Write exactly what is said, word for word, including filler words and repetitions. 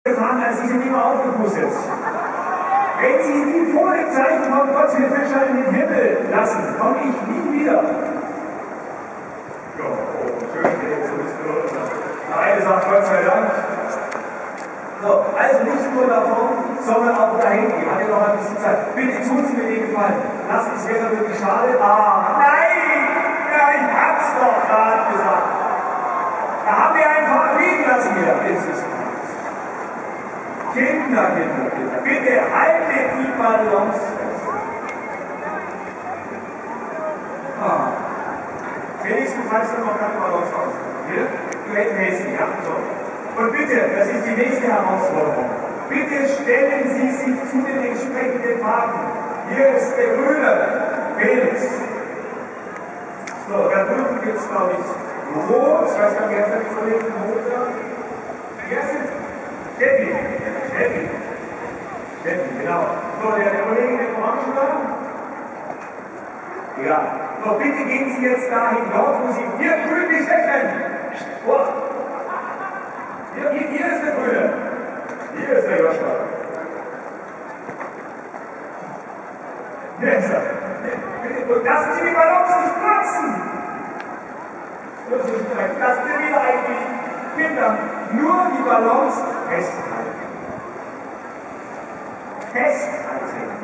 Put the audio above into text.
getan, als Sie sind immer aufgepustet. Wenn Sie die Vorzeichen von Gott in den Himmel lassen, komme ich nie wieder. Ja, oh, schön, jetzt ist es eine sagt Gott sei Dank. So, also nicht nur davon, sondern auch dahin. Ich hatte noch ein bisschen Zeit. Bitte tun Sie mir den Gefallen. Lassen Sie es wäre wirklich schade. Ah, nein! Ja, ich hab's doch gerade gesagt. Da haben wir einfach liegen lassen hier. Das ist Kinder, Kinder, Kinder. Bitte haltet die Balance fest. Ah. Wenigstens heißt es noch keine Balance aus. Du hältst sie, ja? So. Und bitte, das ist die nächste Herausforderung. Bitte stellen Sie sich zu den entsprechenden Farben. Hier ist der grüne Felix. So, da drüben gibt es, glaube ich, rot. Ich weiß gar nicht, wer ist der Kollege rot da? Wer sind? Steffi. Steffi. Steffi, genau. So, der, der Kollege mit Orange da? Ja. So, bitte gehen Sie jetzt dahin, dort, wo Sie hier grün nicht wegrennen. Oh. Hier, hier, hier ist der Grüne. Hier ist der Joschka. Hier ist er. Und lassen Sie die Ballons nicht platzen. Lassen Sie wieder einfliegen. Kinder, nur die Ballons festhalten. Festhalten.